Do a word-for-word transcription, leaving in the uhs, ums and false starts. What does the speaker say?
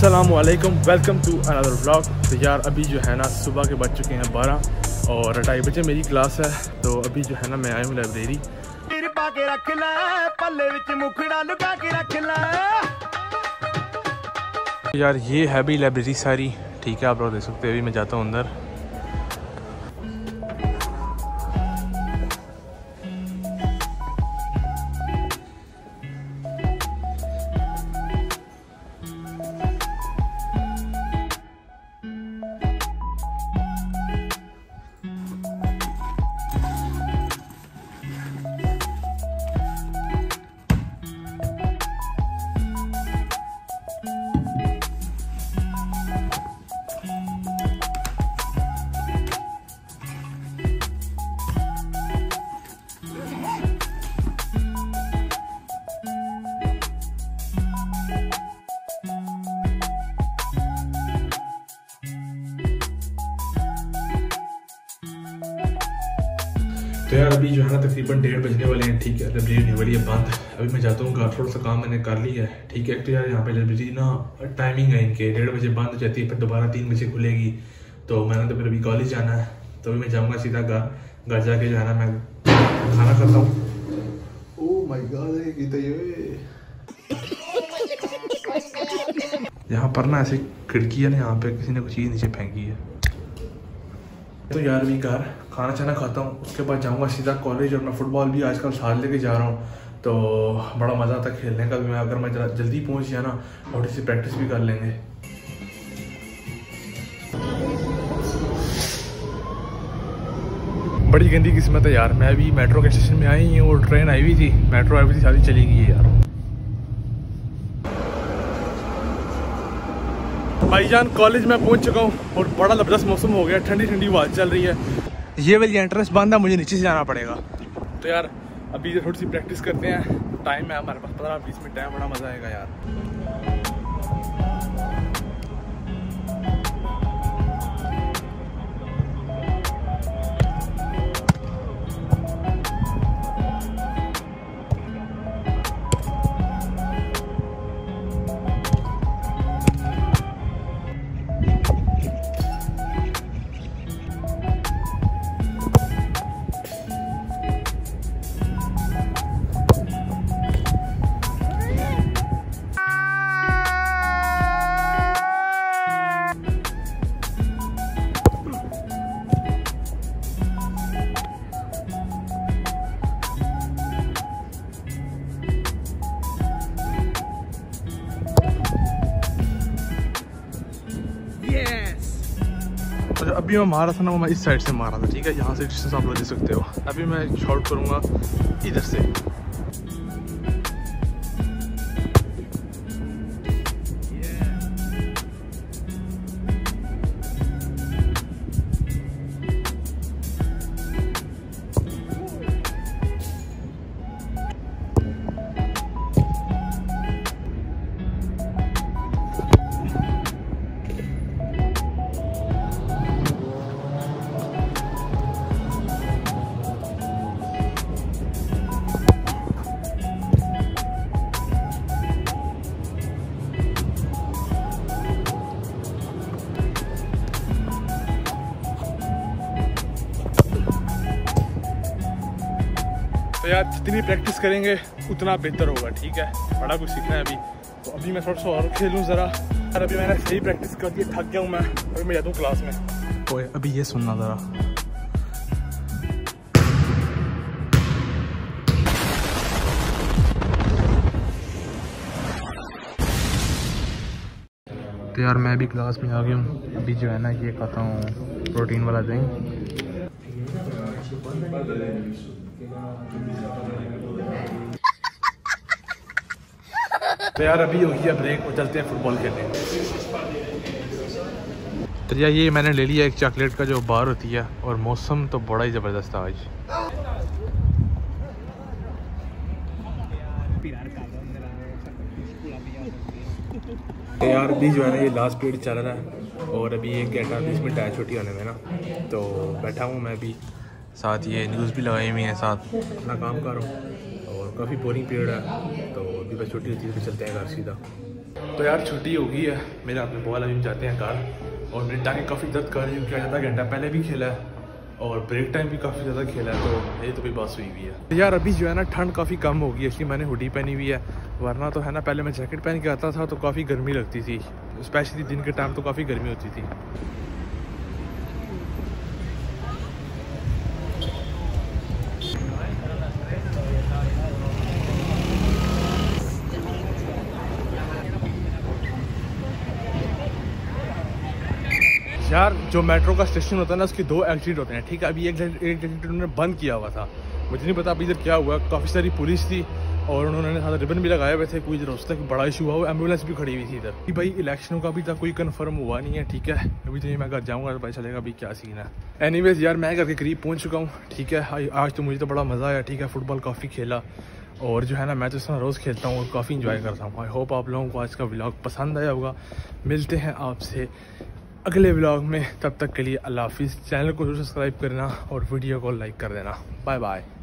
अस्सलामुअलैकुम, welcome to another vlog. तो यार अभी जो है ना सुबह के बज चुके हैं बारह और ढाई बजे मेरी क्लास है। तो अभी जो है ना मैं आया हूँ लाइब्रेरी। यार ये है भी लाइब्रेरी सारी, ठीक है, आप लोग देख सकते हैं। अभी मैं जाता हूँ अंदर। तो यार अभी जो है ना तकरीबन डेढ़ बजने वाले हैं, ठीक है। लाइब्रेरी होने वाली है बंद। अभी मैं जाता हूँ घर, थोड़ा सा काम मैंने कर लिया है, ठीक है। तो यार यहाँ पे लाइब्रेरी ना टाइमिंग है इनके, डेढ़ बजे बंद हो जाती है, फिर दोबारा तीन बजे खुलेगी। तो मैंने तो फिर अभी कॉलेज जाना है, तो अभी मैं जाऊँगा सीधा घर। घर जाके जो है ना मैं खाना खाता हूँ। ओह माय गॉड, यहाँ पर ना ऐसी खिड़की है ना, यहाँ पे किसी ने कुछ चीज़ नीचे फेंकी है। तो यार भी घर खाना चाना खाता हूँ, उसके बाद जाऊँगा सीधा कॉलेज। और मैं फुटबॉल भी आजकल साथ लेके जा रहा हूँ, तो बड़ा मज़ा आता खेलने का भी। मैं अगर मैं जल्दी पहुँच गया ना, थोड़ी सी प्रैक्टिस भी कर लेंगे। बड़ी गंदी किस्मत है यार, मैं अभी मेट्रो के स्टेशन में आई हूँ और ट्रेन आई हुई थी, मेट्रो आई हुई थी, सारी चली गई है यार। भाईजान कॉलेज में पहुंच चुका हूं और बड़ा ज़बरदस्त मौसम हो गया, ठंडी ठंडी हवा चल रही है। ये वाली एंट्रेंस बंद है, मुझे नीचे से जाना पड़ेगा। तो यार अभी थोड़ी सी प्रैक्टिस करते हैं, टाइम है हमारे पास पंद्रह बीस मिनट है, बड़ा मज़ा आएगा यार। तो अभी मैं मारा था ना, वो मैं इस साइड से मारा था, ठीक है। यहाँ से डिस्टेंस आप लोग देख सकते हो। अभी मैं शॉट करूँगा इधर से। तो यार जितनी प्रैक्टिस करेंगे उतना बेहतर होगा, ठीक है। बड़ा कुछ सीखना है अभी। तो अभी मैं थोड़ा सा और खेलूँ ज़रा। और अभी मैंने सही प्रैक्टिस कर दी, थक गया हूँ मैं। अभी मैं जाता हूँ क्लास में। ओए अभी ये सुनना ज़रा। तो यार मैं भी क्लास में आ गया हूँ। अभी जो है ना ये खाता हूँ प्रोटीन वाला दही। तो यार अभी हो गया ब्रेक और चलते हैं फुटबॉल खेलने। तो यार ये मैंने ले लिया एक चॉकलेट का जो बार होती है, और मौसम तो बड़ा ही ज़बरदस्त था आज। तो यार अभी जो है ना ये लास्ट पीरियड चल रहा है और अभी एक घंटा बीस मिनट आया छुट्टी होने में ना, तो बैठा हूँ मैं भी, साथ ये न्यूज़ भी लगाई हुई है, साथ अपना काम कर रहा हूँ और काफ़ी बोरिंग पीरियड है। तो अभी बस छुट्टी होती है तो चलते हैं घर सीधा। तो यार छुट्टी हो गई है, मेरे हाथ में बॉल, अभी जाते हैं घर। और मेरी टांगें काफ़ी दर्द कर रही है क्योंकि आधा घंटा पहले भी खेला है और ब्रेक टाइम भी काफ़ी ज़्यादा खेला है, तो ये तो कोई बात हुई हुई है। तो यार अभी जो है ना ठंड काफ़ी कम हो गई है, इसलिए मैंने हुडी पहनी हुई है, वरना तो है ना पहले मैं जैकेट पहन के आता था तो काफ़ी गर्मी लगती थी, स्पेशली दिन के टाइम तो काफ़ी गर्मी होती थी। यार जो मेट्रो का स्टेशन होता है ना उसके दो एग्जिट होते हैं, ठीक है। अभी एक एग्जिट उन्होंने बंद किया हुआ था, मुझे नहीं पता अभी इधर क्या हुआ। काफ़ी सारी पुलिस थी और उन्होंने साथ रिबन भी लगाए हुए थे, कोई इधर उस तक बड़ा इशू हुआ, वो एम्बुलेंस भी खड़ी हुई थी इधर कि भाई इलेक्शनों का अभी तक कोई कंफर्म हुआ नहीं है, ठीक है। अभी तो मैं घर जाऊँगा तो पता चलेगा अभी क्या सीन है। एनीवेज यार मैं घर के करीब पहुँच चुका हूँ, ठीक है। आज तो मुझे तो बड़ा मज़ा आया, ठीक है। फुटबॉल काफ़ी खेला और जो है ना मैं तो इस तरह रोज़ खेलता हूँ और काफ़ी इंजॉय करता हूँ। आई होप आप लोगों को आज का व्लॉग पसंद आया होगा। मिलते हैं आपसे अगले व्लॉग में, तब तक के लिए अल्लाह हाफिज़। चैनल को जरूर सब्सक्राइब करना और वीडियो को लाइक कर देना। Bye bye.